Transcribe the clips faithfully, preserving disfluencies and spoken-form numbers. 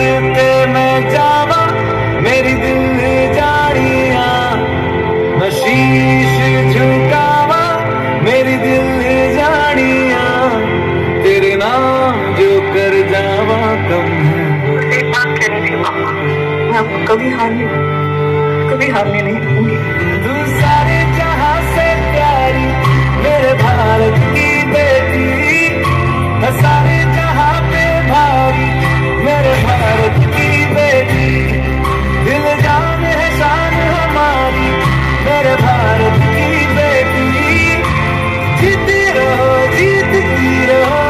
पे मैं जावा मेरी दिल जानिया, मैं शीश झुकावा मेरी दिल जानिया, तेरे नाम जो कर जावा कम है। एक बात कहनी थी पापा, मैं आपको कभी हारने कभी हारने नहीं दूंगी। तू सारे जहां से प्यारी मेरे भारत की बेटी, सारे जहां पे भारी मेरे भारत की बेटी, दिल जान है शान हमारी मेरे भारत की बेटी, जीती रहो जीतती रहो।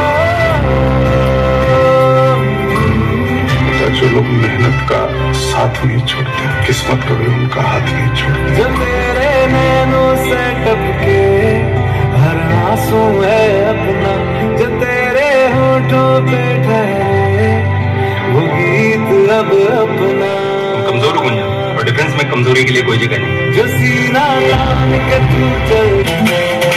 जो लोग मेहनत का साथ नहीं छोड़ते, किस्मत कभी उनका हाथ नहीं छोड़ते। जो तेरे नैनों से टपके हर आंसू है अपना, जो तेरे होठों पे ठहरे वो गीत अब अपना। कमजोर हो गुंजा, और डिफेंस में कमजोरी के लिए कोई जगह नहीं। जो सीना तान के तू चल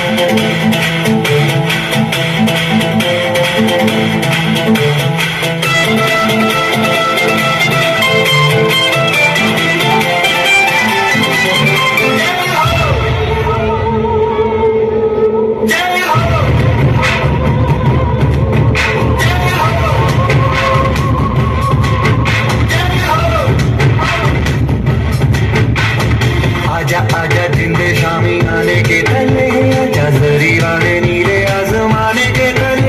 आजा आजा जिंदे शामी आने के तले, आजा जरी वाले नीले आसमाने के तले,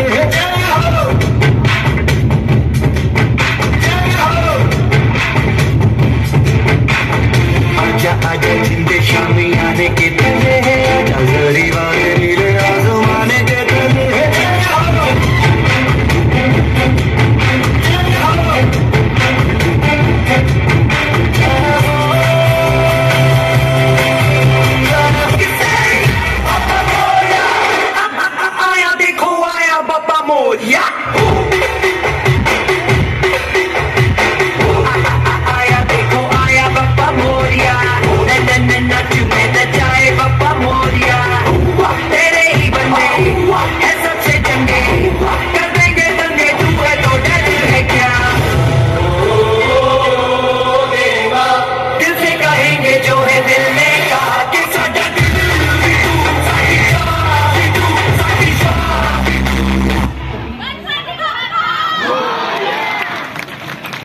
आजा आजा जिंदे शामी आने के तले, आजा जरी वाले नीले आसमाने के तले। आया देखो आया बाबा मोरिया।